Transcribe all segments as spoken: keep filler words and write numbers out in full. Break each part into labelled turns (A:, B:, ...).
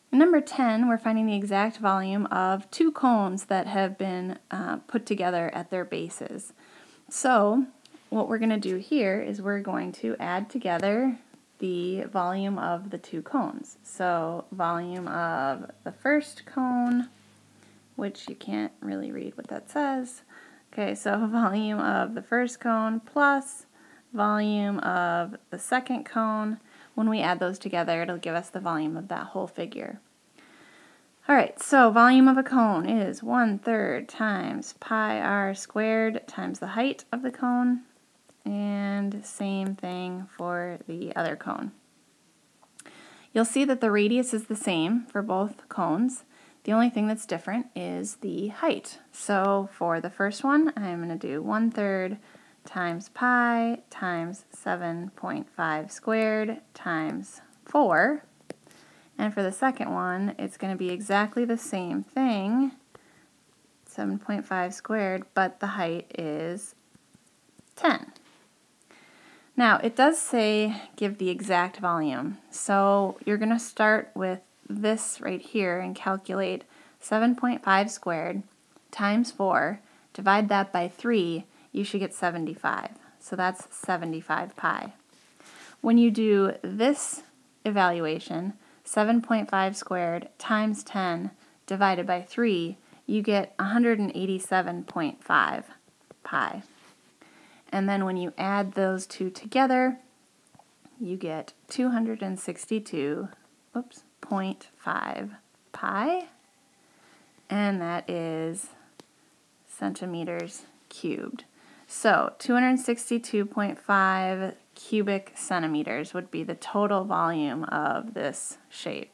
A: In number ten, we're finding the exact volume of two cones that have been uh, put together at their bases. So what we're going to do here is we're going to add together the volume of the two cones. So volume of the first cone, which you can't really read what that says. Okay, so volume of the first cone plus volume of the second cone. When we add those together, it'll give us the volume of that whole figure. Alright, so volume of a cone is one third times pi r squared times the height of the cone, and same thing for the other cone. You'll see that the radius is the same for both cones. The only thing that's different is the height. So for the first one, I'm going to do one third times pi times seven point five squared times four. And for the second one, it's going to be exactly the same thing, seven point five squared, but the height is ten. Now, it does say give the exact volume. So you're going to start with this right here and calculate seven point five squared times four. Divide that by three, you should get seventy-five. So that's seventy-five pi. When you do this evaluation, seven point five squared times ten divided by three, you get one hundred eighty-seven point five pi. And then when you add those two together, you get two hundred sixty-two point five pi, and that is centimeters cubed. So two hundred sixty-two point five cubic centimeters would be the total volume of this shape.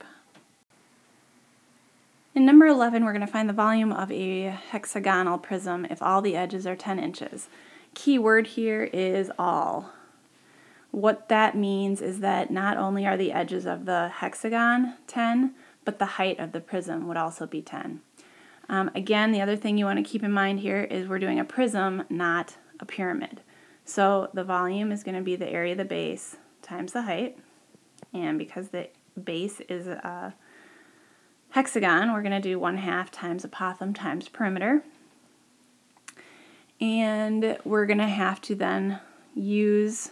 A: In number eleven, we're going to find the volume of a hexagonal prism if all the edges are ten inches. Key word here is all. What that means is that not only are the edges of the hexagon ten, but the height of the prism would also be ten. Um, again, the other thing you want to keep in mind here is we're doing a prism, not a pyramid. So the volume is going to be the area of the base times the height, and because the base is a hexagon, we're going to do one half times apothem times perimeter. And we're going to have to then use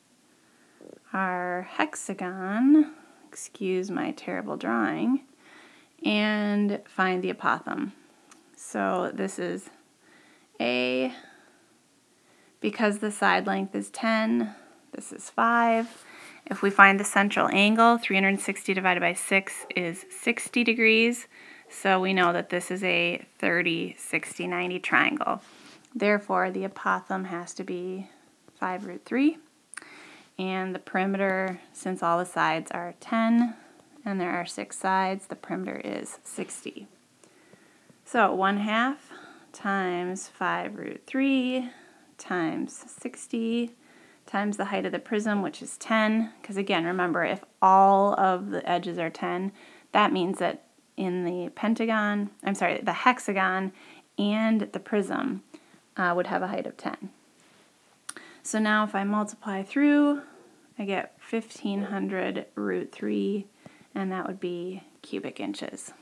A: our hexagon, excuse my terrible drawing, and find the apothem. So this is A, because the side length is ten, this is five. If we find the central angle, three hundred sixty divided by six is sixty degrees, so we know that this is a thirty, sixty, ninety triangle. Therefore, the apothem has to be five root three, and the perimeter, since all the sides are ten, and there are six sides, the perimeter is sixty. So one half times five root three times sixty times the height of the prism, which is ten, because again, remember, if all of the edges are ten, that means that in the pentagon, I'm sorry, the hexagon and the prism uh, would have a height of ten. So now if I multiply through, I get fifteen hundred root three, and that would be cubic inches.